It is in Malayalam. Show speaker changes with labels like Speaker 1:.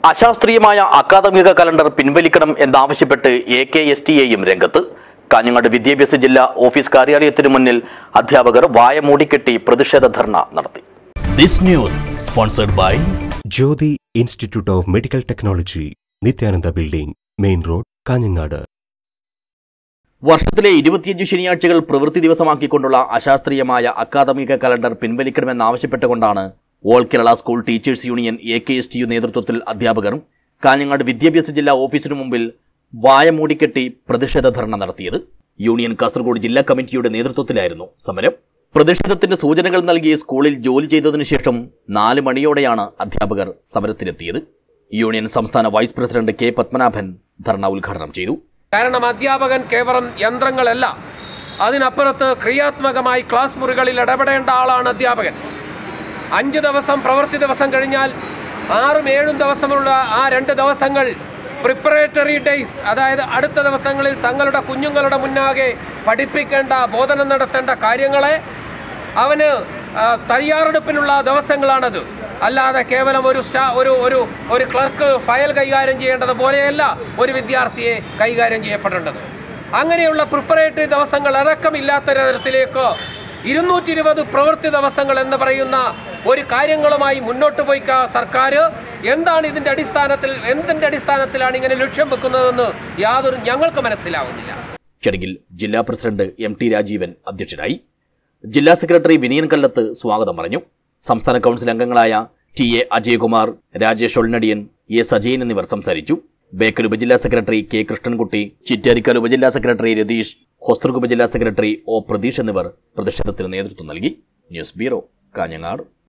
Speaker 1: അശാസ്ത്രീയമായ അക്കാദമിക കലണ്ടർ പിൻവലിക്കണം എന്നാവശ്യപ്പെട്ട് AKSTAയും രംഗത്ത്. കാഞ്ഞങ്ങാട് വിദ്യാഭ്യാസ ജില്ലാ ഓഫീസ് കാര്യാലയത്തിനു മുന്നിൽ അധ്യാപകർ വായ മൂടിക്കെട്ടി പ്രതിഷേധ ധർണ നടത്തി.
Speaker 2: This news sponsored by
Speaker 3: Jyoti Institute of Medical Technology, Nityananda Building, Main Road, Kanhangad.
Speaker 1: വർഷത്തിലെ 25 ശനിയാഴ്ചകൾ പ്രവൃത്തി ദിവസമാക്കിക്കൊണ്ടുള്ള അശാസ്ത്രീയമായ അക്കാദമിക കലണ്ടർ പിൻവലിക്കണമെന്നാവശ്യപ്പെട്ടുകൊണ്ടാണ് all Kerala school teachers union AKSTU നേതൃത്വത്തിൽ അധ്യാപകർ കാഞ്ഞങ്ങാട് വിദ്യാഭ്യാസ ജില്ലാ ഓഫീസിനു മുമ്പിൽ വായ മൂടിക്കെട്ടി പ്രതിഷേധ ധർണ നടത്തിയത്. യൂണിയൻ കാസർഗോഡ് ജില്ലാ കമ്മിറ്റിയുടെ നേതൃത്വത്തിലായിരുന്നു സമരം. പ്രതിഷേധത്തിന്റെ സൂചനകൾ നൽകി സ്കൂളിൽ ജോലി ചെയ്തതിനു ശേഷം 4 മണിയോടെയാണ് അധ്യാപകർ സമരത്തിലെത്തിയത്. യൂണിയൻ സംസ്ഥാന വൈസ് പ്രസിഡന്റ് K. പത്മനാഭൻ ധർണ ഉദ്ഘാടനം ചെയ്തു.
Speaker 4: കാരണം അധ്യാപകൻ കേവലം യന്ത്രങ്ങളല്ല, അതിനപ്പുറത്ത് ക്രിയാത്മകമായി ക്ലാസ് മുറികളിൽ ഇടപെടേണ്ട ആളാണ് അധ്യാപകൻ. 5 ദിവസം പ്രവൃത്തി ദിവസം കഴിഞ്ഞാൽ 6ഉം 7ഉം ദിവസമുള്ള ആ 2 ദിവസങ്ങൾ പ്രിപ്പറേറ്ററി ഡേയ്സ്, അതായത് അടുത്ത ദിവസങ്ങളിൽ തങ്ങളുടെ കുഞ്ഞുങ്ങളുടെ മുന്നാകെ പഠിപ്പിക്കേണ്ട, ബോധനം നടത്തേണ്ട കാര്യങ്ങളെ അവന് തയ്യാറെടുപ്പിനുള്ള ദിവസങ്ങളാണത്. അല്ലാതെ കേവലം ഒരു ക്ലർക്ക് ഫയൽ കൈകാര്യം ചെയ്യേണ്ടത് പോലെയല്ല ഒരു വിദ്യാർത്ഥിയെ കൈകാര്യം ചെയ്യപ്പെടേണ്ടത്. അങ്ങനെയുള്ള പ്രിപ്പറേറ്ററി ദിവസങ്ങൾ അടക്കമില്ലാത്ത തരത്തിലേക്ക് 220 പ്രവൃത്തി ദിവസങ്ങൾ എന്ന് പറയുന്ന ഒരു കാര്യങ്ങളുമായി മുന്നോട്ട് പോയി സർക്കാർ എന്താണ് എന്തിൻ്റെ അടിസ്ഥാനത്തിലാണ് ഇങ്ങനെ ലക്ഷ്യം വെക്കുന്നതെന്ന് ഞങ്ങൾക്ക് മനസ്സിലാവുന്നില്ല.
Speaker 1: ചടങ്ങിൽ ജില്ലാ പ്രസിഡന്റ് MT രാജീവൻ അധ്യക്ഷനായി. ജില്ലാ സെക്രട്ടറി വിനയൻ കല്ലത്ത് സ്വാഗതം പറഞ്ഞു. സംസ്ഥാന കൗൺസിൽ അംഗങ്ങളായ TA അജയകുമാർ, രാജേഷ് ഒൾനടിയൻ, A. സജയൻ എന്നിവർ സംസാരിച്ചു. ബേക്കൽ ഉപജില്ലാ സെക്രട്ടറി K. കൃഷ്ണൻകുട്ടി, ചിറ്റാരിക്കൽ ഉപജില്ലാ സെക്രട്ടറി രതീഷ്, ഹോസ്തൃക് ഉപജില്ലാ സെക്രട്ടറി O. പ്രതീഷ് എന്നിവർ പ്രതിഷേധത്തിന് നേതൃത്വം നൽകി. News bureau, Kanhangad.